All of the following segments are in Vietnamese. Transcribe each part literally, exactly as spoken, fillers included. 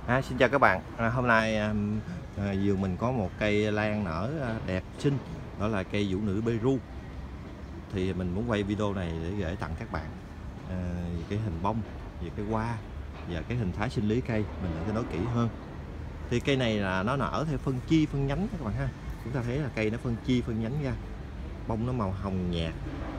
À, xin chào các bạn. À, hôm nay à, à, vườn mình có một cây lan nở à, đẹp xinh, đó là cây vũ nữ Peru. Thì mình muốn quay video này để gửi tặng các bạn à, về cái hình bông, về cái hoa và cái hình thái sinh lý cây, mình để cho nó kỹ hơn. Thì cây này là nó nở theo phân chia phân nhánh các bạn ha. Chúng ta thấy là cây nó phân chia phân nhánh ra, bông nó màu hồng nhạt,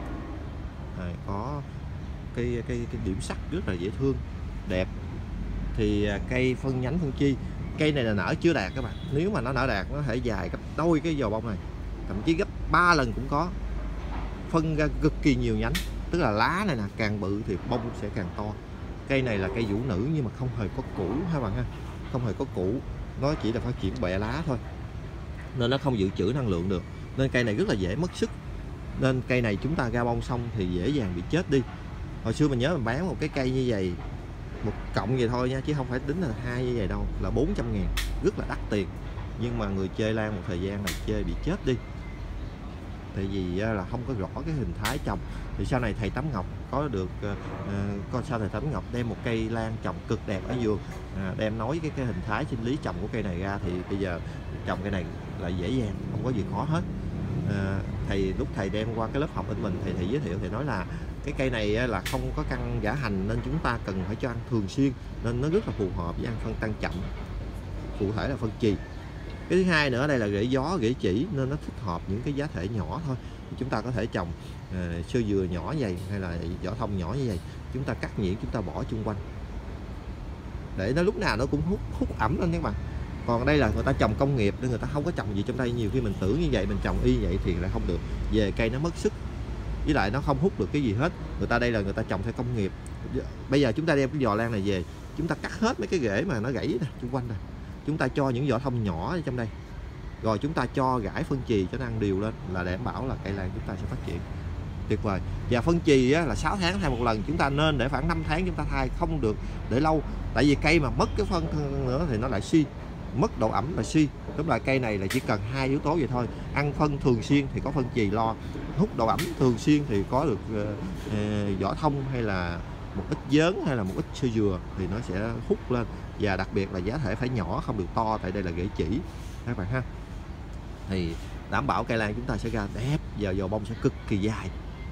à, có cái cái cái điểm sắc rất là dễ thương, đẹp. Thì cây phân nhánh phân chi, cây này là nở chưa đạt các bạn. Nếu mà nó nở đạt nó thể dài gấp đôi cái giò bông này, thậm chí gấp ba lần cũng có. Phân ra cực kỳ nhiều nhánh, tức là lá này nè càng bự thì bông sẽ càng to. Cây này là cây vũ nữ nhưng mà không hề có củ ha bạn ha, không hề có củ, nó chỉ là phát triển bẹ lá thôi, nên nó không dự trữ năng lượng được, nên cây này rất là dễ mất sức. Nên cây này chúng ta ra bông xong thì dễ dàng bị chết đi. Hồi xưa mình nhớ mình bán một cái cây như vậy, một cộng vậy thôi nha, chứ không phải tính là hai như vậy đâu, là bốn trăm ngàn, rất là đắt tiền. Nhưng mà người chơi lan một thời gian này chơi bị chết đi, tại vì là không có rõ cái hình thái trồng. Thì sau này thầy Tấm Ngọc có được uh, con sao thầy Tấm Ngọc đem một cây lan trồng cực đẹp ở vườn, à, đem nói cái cái hình thái sinh lý trồng của cây này ra, thì bây giờ trồng cây này là dễ dàng, không có gì khó hết. À, thầy lúc thầy đem qua cái lớp học bên mình, thầy thầy giới thiệu, thầy nói là cái cây này là không có căn giả hành, nên chúng ta cần phải cho ăn thường xuyên, nên nó rất là phù hợp với ăn phân tăng chậm, cụ thể là phân chì. Cái thứ hai nữa, đây là rễ gió rễ chỉ, nên nó thích hợp những cái giá thể nhỏ thôi. Chúng ta có thể trồng uh, sơ dừa nhỏ vậy, hay là vỏ thông nhỏ như vậy, chúng ta cắt nhuyễn, chúng ta bỏ chung quanh để nó lúc nào nó cũng hút hút ẩm lên các bạn. Còn đây là người ta trồng công nghiệp nên người ta không có trồng gì trong đây. Nhiều khi mình tưởng như vậy, mình trồng y vậy thì lại không được, về cây nó mất sức, với lại nó không hút được cái gì hết. Người ta đây là người ta trồng theo công nghiệp. Bây giờ chúng ta đem cái giò lan này về, chúng ta cắt hết mấy cái rễ mà nó gãy nè chung quanh này, chúng ta cho những vỏ thông nhỏ ở trong đây, rồi chúng ta cho rải phân chì cho nó ăn đều lên, là đảm bảo là cây lan chúng ta sẽ phát triển tuyệt vời. Và phân chì á, là sáu tháng thay một lần, chúng ta nên để khoảng năm tháng chúng ta thay, không được để lâu. Tại vì cây mà mất cái phân nữa thì nó lại suy, mất độ ẩm là suy. Đúng là cây này là chỉ cần hai yếu tố vậy thôi, ăn phân thường xuyên thì có phân chì lo, hút độ ẩm thường xuyên thì có được uh, vỏ thông hay là một ít giớn hay là một ít sơ dừa, thì nó sẽ hút lên. Và đặc biệt là giá thể phải nhỏ, không được to, tại đây là rễ chỉ các bạn ha. Thì đảm bảo cây lan chúng ta sẽ ra đẹp và giò bông sẽ cực kỳ dài.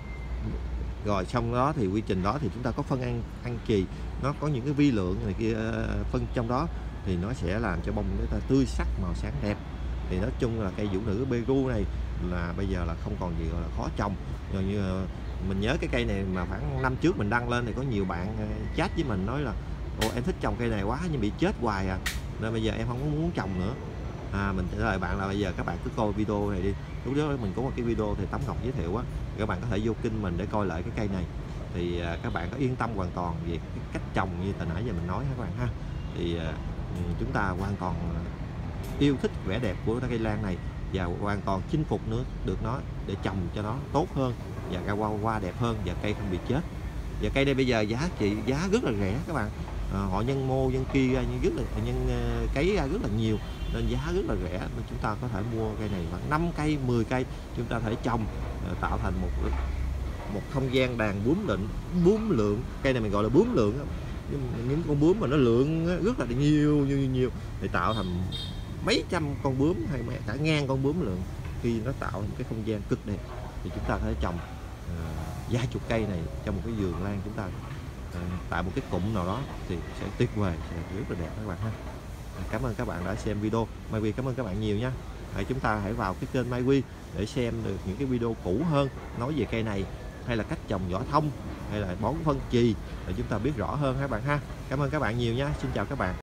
Rồi xong đó thì quy trình đó thì chúng ta có phân ăn ăn chì, nó có những cái vi lượng này kia phân trong đó, thì nó sẽ làm cho bông người ta tươi sắc, màu sáng đẹp. Thì nói chung là cây vũ nữ Peru này là bây giờ là không còn gì gọi là khó trồng. Rồi như mình nhớ cái cây này mà khoảng năm trước mình đăng lên thì có nhiều bạn chat với mình nói là ồ em thích trồng cây này quá nhưng bị chết hoài à, nên bây giờ em không muốn trồng nữa. À, mình trả lời bạn là bây giờ các bạn cứ coi video này đi. Lúc đó mình có một cái video thì Tấm Ngọc giới thiệu á, các bạn có thể vô kênh mình để coi lại cái cây này, thì à, các bạn có yên tâm hoàn toàn về cái cách trồng như từ nãy giờ mình nói các bạn ha. Thì à, chúng ta hoàn toàn yêu thích vẻ đẹp của cây lan này và hoàn toàn chinh phục nữa được nó để trồng cho nó tốt hơn và ra hoa hoa đẹp hơn và cây không bị chết. Và cây đây bây giờ giá trị giá rất là rẻ các bạn, à, họ nhân mô nhân kia ra rất là nhân uh, cấy ra rất là nhiều, nên giá rất là rẻ. Nên chúng ta có thể mua cây này khoảng năm cây mười cây, chúng ta thể trồng uh, tạo thành một một không gian đàn bướm lịnh bướm lượng. Cây này mình gọi là bướm lượng, những con bướm mà nó lượng rất là nhiều nhiều nhiều để tạo thành mấy trăm con bướm hay cả ngàn con bướm lượng. Khi nó tạo một cái không gian cực đẹp thì chúng ta có thể trồng uh, vài chục cây này trong một cái vườn lan chúng ta uh, tại một cái cụm nào đó thì sẽ tuyệt vời, sẽ rất là đẹp các bạn ha. Cảm ơn các bạn đã xem video. Mai Quy cảm ơn các bạn nhiều nha. Hãy chúng ta hãy vào cái kênh Mai Quy để xem được những cái video cũ hơn nói về cây này, hay là cách trồng vỏ thông, hay là bón phân chì, để chúng ta biết rõ hơn các bạn ha. Cảm ơn các bạn nhiều nha. Xin chào các bạn.